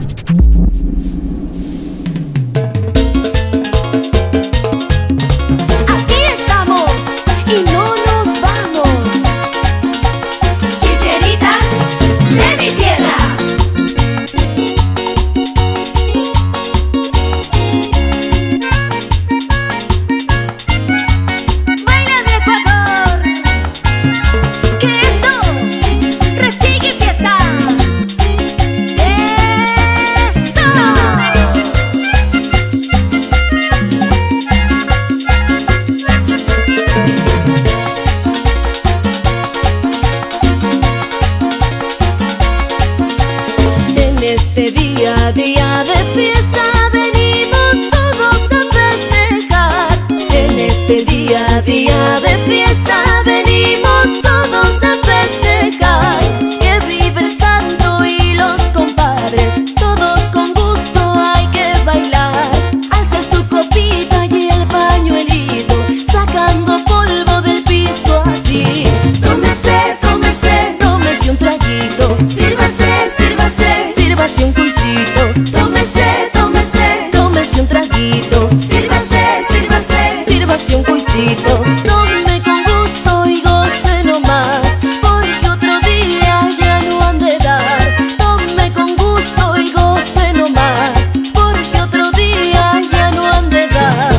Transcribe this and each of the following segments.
Este día de fiesta venimos todos a festejar. En este día de fiesta venimos todos a festejar. Que vive el santo y los compadres, todos con gusto hay que bailar. Alce su copita y el pañuelito, sacando polvo del piso así. Tómese, tómese, tómese un traguito. Sírvase, sírvase, sírvase un cuisito. Tómese, tómese, tómese un traguito. Sírvase, sírvase, sírvase un cuisito. Tome con gusto y goce nomás, porque otro día ya no han de dar. Tome con gusto y goce nomás, porque otro día ya no han de dar.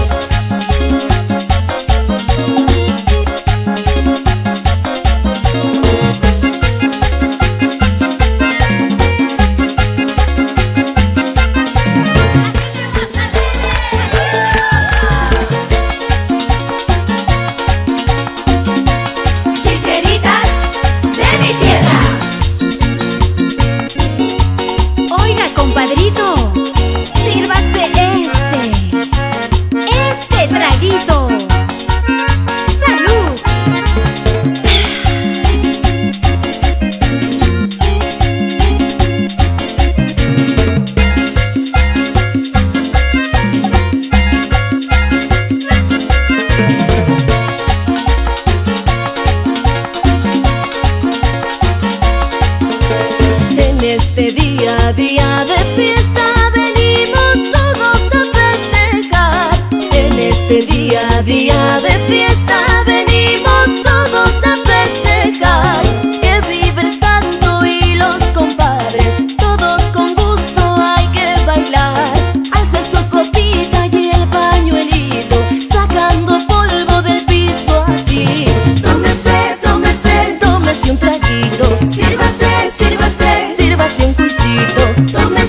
Sírvase este traguito. ¡Salud! En este día de fiesta venimos todos a festejar. En este día de fiesta venimos todos a festejar. Que vive el santo y los compadres, todos con gusto hay que bailar. Alce su copita y el pañuelito, sacando polvo del piso así. Tómese, tómese, tómese un traguito. Sírvase, sírvase, sírvase un cuisito.